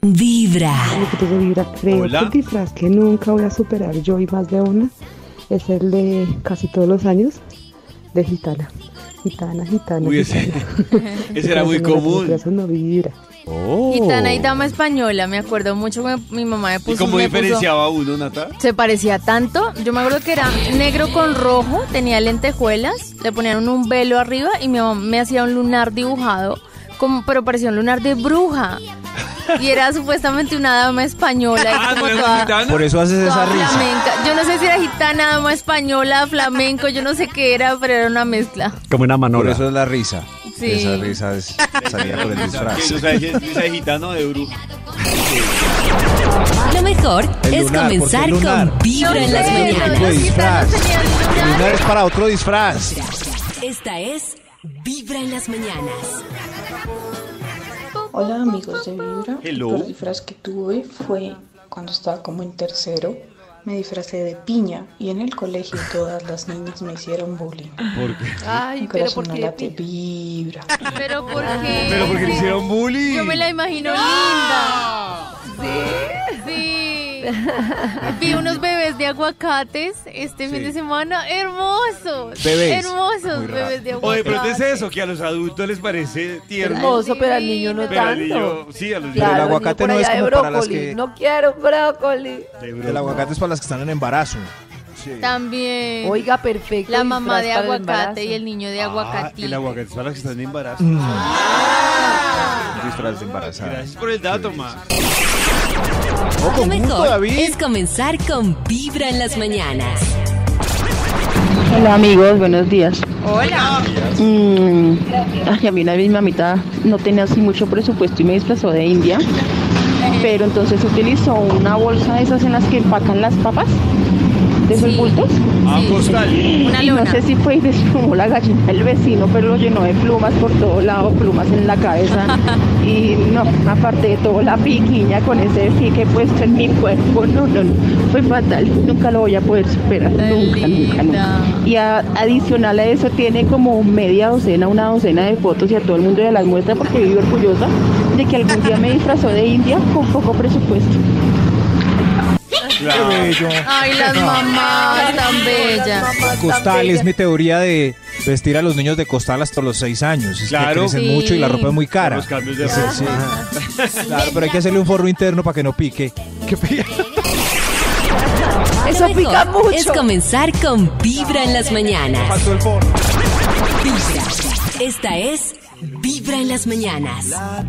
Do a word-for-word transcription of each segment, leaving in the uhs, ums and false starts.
Vibra. Amiguitos de Vibra, creo Hola. que el disfraz que nunca voy a superar yo y más de una es el de casi todos los años de gitana. Gitana, gitana, Uy, ese, gitana. ese era muy común. Eso no Vibra. Oh. Gitana y dama española, me acuerdo mucho que mi mamá me ¿Y puso. cómo me puso- diferenciaba uno, Nata? Se parecía tanto. Yo me acuerdo que era negro con rojo, tenía lentejuelas, le ponían un velo arriba y mi mamá me hacía un lunar dibujado, como, pero parecía un lunar de bruja. Y era supuestamente una dama española. Ah, y como ¿no era toda, gitana? Por eso haces esa toda risa. flamenca. Yo no sé si era gitana, dama española, flamenco, yo no sé qué era, pero era una mezcla. Como una Por manola. eso es la risa. Sí. Esa risa es salida por el disfraz. O sea, ese- ese de gitano o de bruja. Lo mejor El es lunar, comenzar ¿por qué el lunar? con Vibra No en las sé, mañanas. tipo de los gitanos disfraz. tenían El lunar. lunar es para otro disfraz. Esta es Vibra en las mañanas. Hola amigos de Vibra, Hello. el peor disfraz que tuve fue cuando estaba como en tercero, me disfracé de piña y en el colegio todas las niñas me hicieron bullying. ¿Por qué? Ay, Mi pero corazón ¿por no qué? late, Vibra. Pero ¿por qué? Pero porque le hicieron bullying. Yo me la imagino linda. Sí. Sí. Vi unos bebés de aguacates este fin de semana. Hermosos. Bebés. Hermosos Muy raro. bebés de O de aguacates. pronto es eso, que a los adultos les parece tierno. Hermoso, pero al niño no Pero al tanto. niño, sí, a los Pero el Claro, aguacate niño por no es allá de como para las brócoli. que- No quiero brócoli. El aguacate es para las que están en embarazo. También. Oiga, perfecto. La mamá de disfraz para el aguacate embarazo. y el niño de Ah, aguacate. el aguacate es para los que están en embarazo. Un disfraz de embarazada. Gracias por el dato, ma. Lo mejor es comenzar con Vibra en las mañanas. Hola amigos, buenos días. Hola. Mm, ay, a mí una vez mi mamita no tenía así mucho presupuesto y me disfrazó de india, pero entonces utilizó una bolsa de esas en las que empacan las papas, de esos Sí. bultos. Ah, postal. Una Y no luna. sé si fue y desplumó la gallina del vecino, pero lo llenó de plumas por todo lado, plumas en la cabeza. Y no, aparte de todo, la piquiña con ese pique puesto en mi cuerpo, no, no, no, fue fatal. Nunca lo voy a poder superar, Tan nunca, nunca, linda. nunca. Y a- adicional a eso, tiene como media docena, una docena de fotos y a todo el mundo ya las muestra porque vivo orgullosa de que algún día me disfrazó de india con poco presupuesto. Qué bello. Ay, las mamás tan bellas. Costal es mi teoría de vestir a los niños de costal hasta los seis años. Es Claro. que crecen Sí. mucho y la ropa es muy cara. Los cambios de Sí, ropa. sí. Claro, pero hay que hacerle un forro interno para que no pique. ¿Qué pica? Eso Lo pica mejor mucho. es comenzar con Vibra en las mañanas. Faltó el forro. Vibra. Esta es Vibra en las mañanas.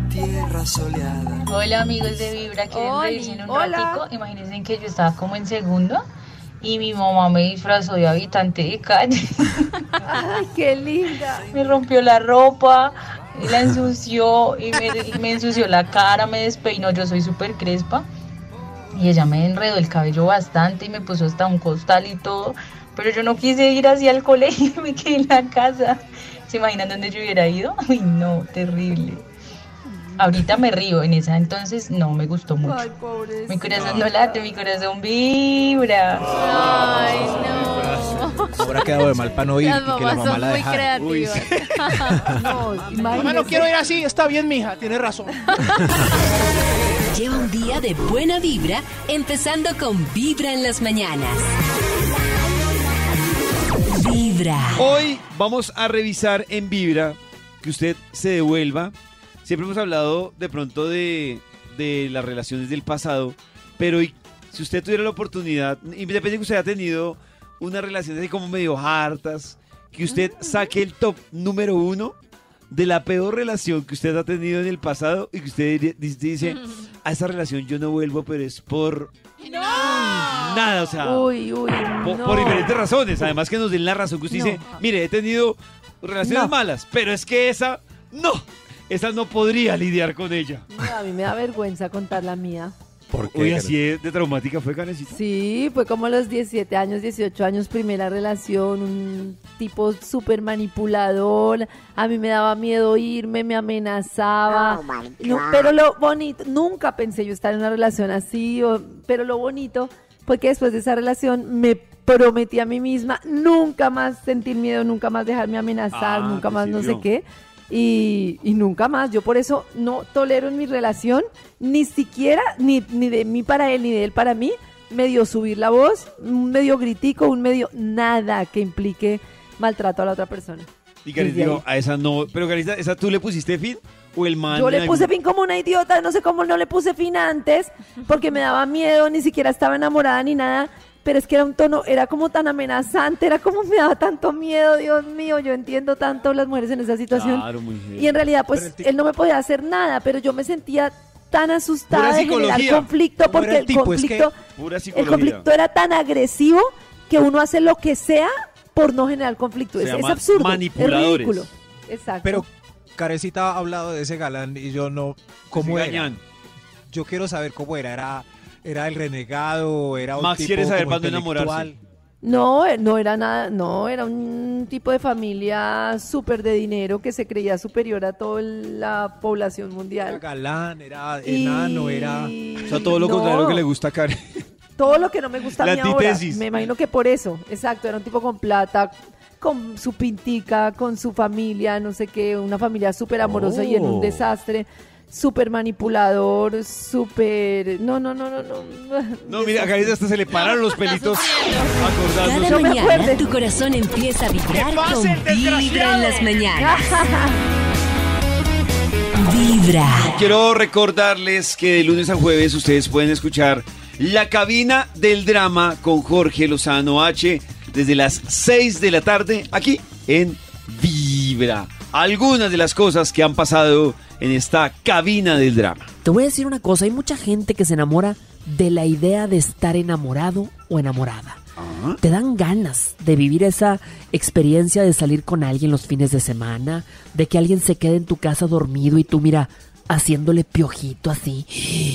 Hola amigos de Vibra, quieren Oli, reírse un hola. ratico. Imagínense que yo estaba como en segundo y mi mamá me disfrazó de habitante de calle. Ay, qué linda. Me rompió la ropa, la ensució y me, me ensució la cara, me despeinó. Yo soy súper crespa y ella me enredó el cabello bastante y me puso hasta un costal y todo. Pero yo no quise ir hacia el colegio y me quedé en la casa. ¿Se imaginan dónde yo hubiera ido? Uy, no, terrible. Ahorita me río, en esa entonces no me gustó mucho. Ay, pobrecita. Mi corazón no late, mi corazón vibra. Ay, no. Habrá quedado de mal para no ir Las y que la mamás mamá son la muy dejara. creativas. No, Mamá, imagínese. no quiero ir así, está bien, mija, tienes razón. Lleva un día de buena vibra, empezando con Vibra en las mañanas. Vibra. Hoy vamos a revisar en Vibra que usted se devuelva. Siempre hemos hablado de pronto de, de las relaciones del pasado, pero y- si usted tuviera la oportunidad, independientemente de que usted haya tenido una relación así como medio hartas, que usted saque el top número uno de la peor relación que usted ha tenido en el pasado y que usted diría- dice, dice, a esa relación yo no vuelvo, pero es por nada, o sea, Uy, uy, por, no. por diferentes razones. Además que nos den la razón que usted No. dice, mire, he tenido relaciones No. malas, pero es que esa, no, esa no podría lidiar con ella. No, a mí me da vergüenza contar la mía. ¿Por Uy, así es, de traumática fue, Karencita. Sí, fue como a los diecisiete años, dieciocho años, primera relación, un tipo súper manipulador, a mí me daba miedo irme, me amenazaba, No, pero lo bonito, nunca pensé yo estar en una relación así, o- pero lo bonito fue que después de esa relación me prometí a mí misma nunca más sentir miedo, nunca más dejarme amenazar, Ah, nunca te más no sé sirvió. qué. y, y nunca más. Yo por eso no tolero en mi relación, ni siquiera, ni, ni de mí para él, ni de él para mí, medio subir la voz, un medio gritico, un medio nada que implique maltrato a la otra persona. Y Carita dijo, a esa no, pero Carita, ¿esa tú le pusiste fin? ¿O el man? Yo le puse fin como una idiota, no sé cómo no le puse fin antes, porque me daba miedo, ni siquiera estaba enamorada ni nada, pero es que era un tono, era como tan amenazante, era como me daba tanto miedo, Dios mío, yo entiendo tanto las mujeres en esa situación. Claro, muy bien. Y en realidad, pues, él no me podía hacer nada, pero yo me sentía tan asustada de generar conflicto, porque el, el conflicto, es que el conflicto era tan agresivo que uno hace lo que sea por no generar conflicto. Es, es absurdo, manipuladores. Es ridículo. Exacto. Pero Carecita ha hablado de ese galán y yo no, ¿cómo era? Yo quiero saber cómo era, era, era el renegado, era un Max tipo quiere saber como cuándo enamorarse. No, no era nada, no, era un tipo de familia súper de dinero que se creía superior a toda la población mundial. Era galán, era enano, y... era... O sea, todo lo no. contrario que le gusta a Karen. Todo lo que no me gusta a La mí ahora. antítesis. Me imagino que por eso, exacto, era un tipo con plata, con su pintica, con su familia, no sé qué, una familia súper amorosa Oh. y en un desastre, súper manipulador, súper... No, no, no, no, no. No, mira, a Carita hasta se le pararon los pelitos acordándose. Cada mañana tu corazón empieza a vibrar con Vibra en las mañanas. Vibra. Quiero recordarles que de lunes a jueves ustedes pueden escuchar La Cabina del Drama con Jorge Lozano H desde las seis de la tarde aquí en Vibra. Algunas de las cosas que han pasado en esta cabina del drama. Te voy a decir una cosa, hay mucha gente que se enamora de la idea de estar enamorado o enamorada. ¿Ah? Te dan ganas de vivir esa experiencia de salir con alguien los fines de semana, de que alguien se quede en tu casa dormido y tú, mira, haciéndole piojito así,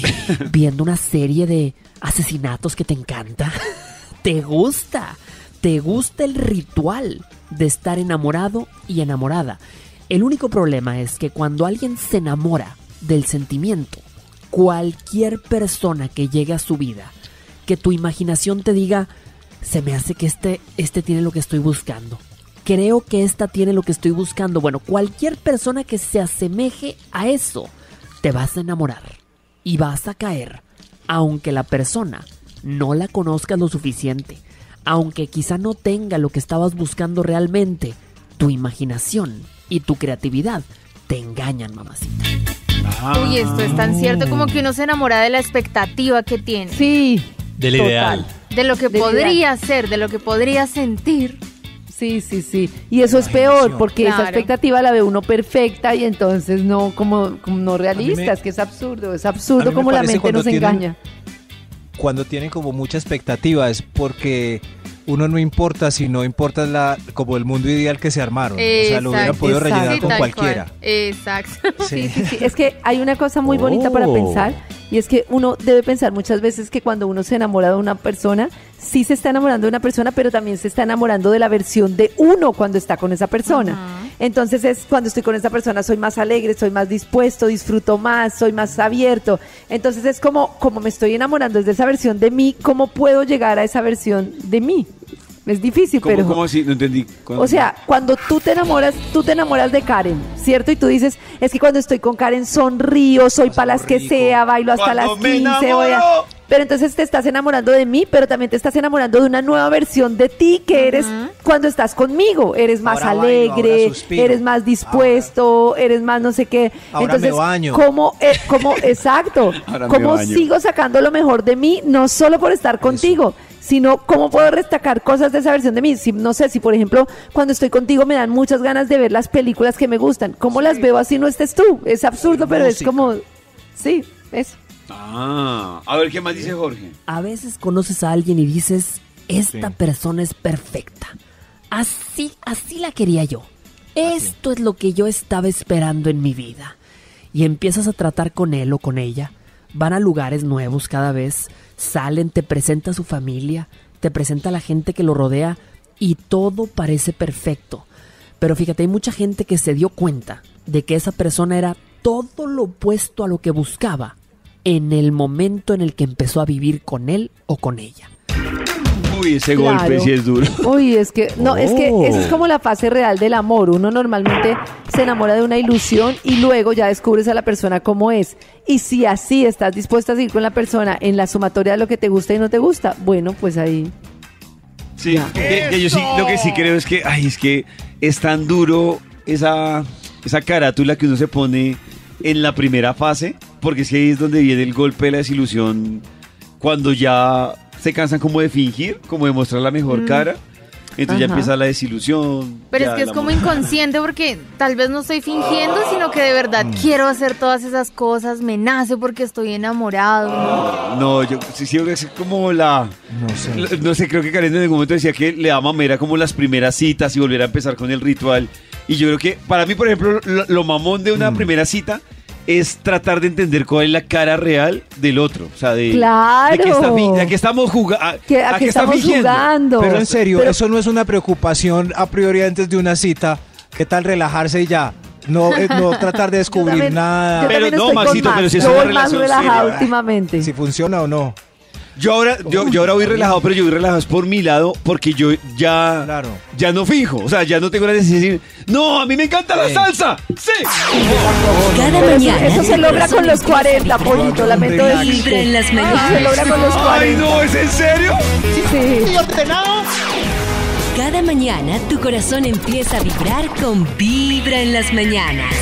viendo una serie de asesinatos que te encanta. Te gusta, te gusta el ritual de estar enamorado y enamorada. El único problema es que cuando alguien se enamora del sentimiento, cualquier persona que llegue a su vida, que tu imaginación te diga, se me hace que este, este tiene lo que estoy buscando. Creo que esta tiene lo que estoy buscando. Bueno, cualquier persona que se asemeje a eso, te vas a enamorar y vas a caer, aunque la persona no la conozcas lo suficiente, aunque quizá no tenga lo que estabas buscando realmente. Tu imaginación y tu creatividad te engañan, mamacita. Uy, esto es tan cierto como que uno se enamora de la expectativa que tiene. Sí. Del total. ideal. De lo que Del podría ideal. ser, de lo que podría sentir. Sí, sí, sí. Y eso es peor, porque Claro. esa expectativa la ve uno perfecta y entonces no como, como no realista. me- Es que es absurdo, es a absurdo mí me como la parece mente cuando nos tienen- engaña. Cuando tienen como mucha expectativa es porque uno no importa, sino importa la, como el mundo ideal que se armaron. O sea, lo hubieran Exacto, podido exacto. rellenar Sí, con tal cualquiera. cual. Exacto. Sí, sí, sí. Es que hay una cosa muy bonita para Oh. pensar y es que uno debe pensar muchas veces que cuando uno se enamora de una persona, sí se está enamorando de una persona, pero también se está enamorando de la versión de uno cuando está con esa persona. Ajá. Entonces es cuando estoy con esa persona soy más alegre, soy más dispuesto, disfruto más, soy más abierto. Entonces es como, como me estoy enamorando desde esa versión de mí, ¿cómo puedo llegar a esa versión de mí? Es difícil, ¿Cómo, pero... cómo así? No entendí. ¿Cuándo? O sea, cuando tú te enamoras, tú te enamoras de Karen, ¿cierto? Y tú dices, es que cuando estoy con Karen sonrío, soy Paso para las que rico. sea, bailo hasta Cuando las me quince. Voy a... enamoro. Pero entonces te estás enamorando de mí, pero también te estás enamorando de una nueva versión de ti que eres cuando estás conmigo. Eres más Ahora bailo, alegre, ahora suspiro. eres más dispuesto, eres más no sé qué. Ahora entonces, me baño. ¿cómo, eh, cómo, exacto, Ahora me cómo baño. sigo sacando lo mejor de mí, no solo por estar contigo, sino cómo puedo destacar cosas de esa versión de mí? Si, no sé, si por ejemplo, cuando estoy contigo me dan muchas ganas de ver las películas que me gustan. ¿Cómo las veo así no estés tú? Es absurdo, pero es música. como... Sí, eso. Ah, a ver, ¿qué más dice Jorge? A veces conoces a alguien y dices, esta Sí. persona es perfecta. Así, así la quería yo. Esto es lo que yo estaba esperando en mi vida. Y empiezas a tratar con él o con ella. Van a lugares nuevos cada vez. Salen, te presenta a su familia, te presenta a la gente que lo rodea y todo parece perfecto. Pero fíjate, hay mucha gente que se dio cuenta de que esa persona era todo lo opuesto a lo que buscaba en el momento en el que empezó a vivir con él o con ella. Uy, ese Claro. golpe sí es duro. Uy, es que, no, es que Oh. esa es como la fase real del amor. Uno normalmente se enamora de una ilusión y luego ya descubres a la persona cómo es. Y si así estás dispuesta a seguir con la persona en la sumatoria de lo que te gusta y no te gusta, bueno, pues ahí. Sí, que, que yo sí, lo que sí creo es que, ay, es que es tan duro esa, esa carátula que uno se pone en la primera fase, porque es que ahí es donde viene el golpe de la desilusión, cuando ya se cansan como de fingir, como de mostrar la mejor Mm. cara, entonces ya Ajá. empieza la desilusión. Pero ya es que es la como mo- inconsciente porque tal vez no estoy fingiendo, sino que de verdad Mm. quiero hacer todas esas cosas, me nace porque estoy enamorado, ¿no? No, yo sí sí, es como la... No sé. la- No sé, creo que Karen en algún momento decía que le da mamera como las primeras citas y volver a empezar con el ritual. Y yo creo que para mí, por ejemplo, lo, lo mamón de una primera cita es tratar de entender cuál es la cara real del otro. O sea, de, ¡Claro! de que, está fi- de que estamos jugando. Que- a que estamos jugando. Pero en serio, Pero- eso no es una preocupación a priori antes de una cita. ¿Qué tal relajarse y ya? No, eh, no tratar de descubrir también- nada. Yo Pero también no, estoy con Maxito, Max. pero si es Yo una voy más relación relajada seria. últimamente. Si funciona o no. Yo ahora, yo, yo ahora voy relajado, pero yo voy relajado es por mi lado, porque yo ya, Claro. ya no fijo. O sea, ya no tengo la necesidad de decir, no, a mí me encanta la Sí. salsa. Sí. Cada Pero eso, mañana. eso se tu logra corazón con los empieza a cuarenta, vibrar. pollito, lamento Vibra decirte. en las Eso se mañanas. logra con los Ay, cuarenta. no, ¿es en serio? Sí. ¿Y ordenado? Cada mañana tu corazón empieza a vibrar con Vibra en las mañanas.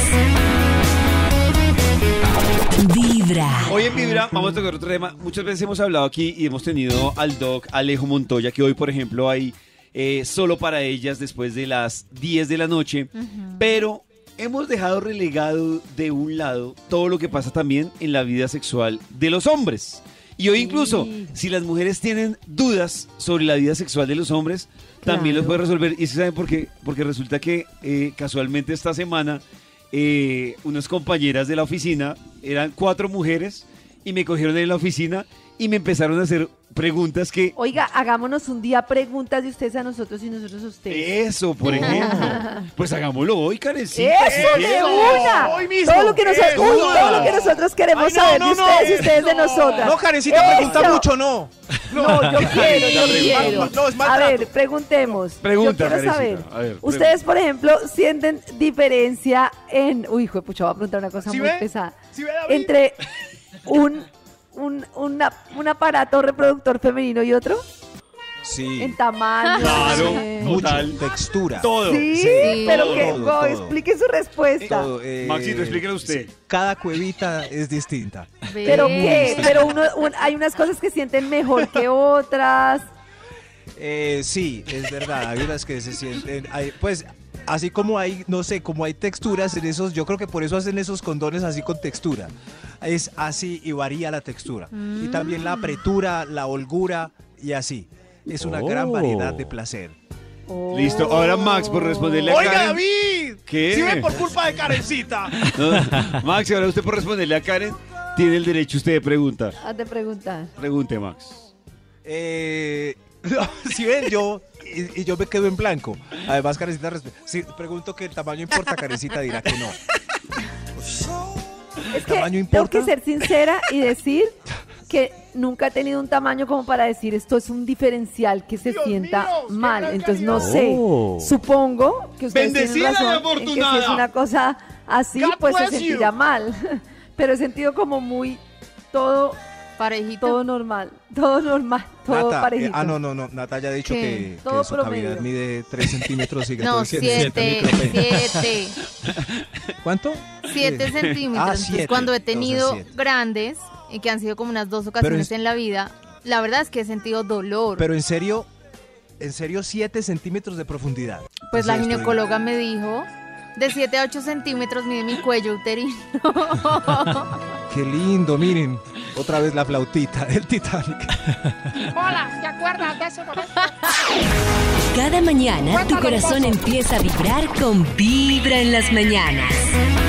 Vibra. Hoy en Vibra vamos a tocar otro tema. Muchas veces hemos hablado aquí y hemos tenido al doc Alejo Montoya, que hoy, por ejemplo, hay eh, solo para ellas después de las diez de la noche. Pero hemos dejado relegado de un lado todo lo que pasa también en la vida sexual de los hombres. Y hoy incluso, si las mujeres tienen dudas sobre la vida sexual de los hombres, también los Claro. puede resolver. ¿Y saben por qué? Porque resulta que eh, casualmente esta semana eh, unas compañeras de la oficina, eran cuatro mujeres, y me cogieron en la oficina y me empezaron a hacer preguntas que... Oiga, hagámonos un día preguntas de ustedes a nosotros y nosotros a ustedes. Eso, por ejemplo. Pues hagámoslo hoy, Karencita. ¡Eso, si de quieres. una! Hoy mismo. Todo lo que nosotros, Eso. uy, todo lo que nosotros queremos Ay, no, saber no, de no. ustedes y ustedes de No. nosotras. No, Karencita, pregunta Eso. mucho, no. No, yo quiero, yo quiero. No, es A maltrato. ver, preguntemos. Pregunta, yo quiero saber. Karencita. A ver, Ustedes, por ejemplo, sienten diferencia en... Uy, hijo de pucha, voy a preguntar una cosa ¿Sí muy ve? pesada. ¿Sí ve, David? Entre un, un, una- un aparato reproductor femenino y otro, Sí. en tamaño. Claro, eh, Mucho. total. Textura. Todo. Sí, Sí, pero todo, que, todo, wow, todo. explique su respuesta. Todo, eh, Maxito, explíquelo usted. Cada cuevita es distinta. ¿Pero qué? Pero uno, un- hay unas cosas que sienten mejor que otras. Eh, sí, es verdad. Hay unas que se sienten. hay- pues, así como hay, no sé, como hay texturas en esos, yo creo que por eso hacen esos condones así con textura. Es así y varía la textura. Y también la apretura, la holgura y así. Es una gran Oh. variedad de placer. Listo, ahora Max, por responderle a Oiga, Karen. David. ¿Qué? Si ven por culpa de Karencita. No, Max, ahora usted por responderle a Karen, tiene el derecho usted de preguntar. Haz de preguntar. Pregunte, Max. Eh, si ven, yo y, y yo me quedo en blanco. Además, Karencita, resp- si pregunto que el tamaño importa, Karencita dirá que no. Es que ¿Tamaño tengo importa? que ser sincera y decir que nunca he tenido un tamaño como para decir esto es un diferencial que se Dios sienta mío, qué mal. gran Entonces no calidad. sé. Oh. Supongo que ustedes Bendecida tienen y razón en que si afortunada. es una cosa así, God pues se bless you. sentirá mal. Pero he sentido como muy todo, Parejito. todo normal, todo normal, todo Nata, parejito. eh, ah, no, no, no. Nata ya ha dicho ¿Qué? que, que Todo su cavidad promedio. mide tres centímetros y que No, todo siete, siete, siete, ¿Cuánto? siete Sí. centímetros. Ah, Entonces, siete. cuando he tenido Entonces, siete. grandes, y que han sido como unas dos ocasiones es- en la vida, la verdad es que he sentido dolor. Pero en serio, en serio, siete centímetros de profundidad. Pues la Sí, estoy- ginecóloga me dijo, de siete a ocho centímetros mide mi cuello uterino. Qué lindo, miren. Otra vez la flautita del Titanic. Hola, ¿te acuerdas de ese momento? Cada mañana tu Cuéntalo, corazón mozo. empieza a vibrar con Vibra en las mañanas.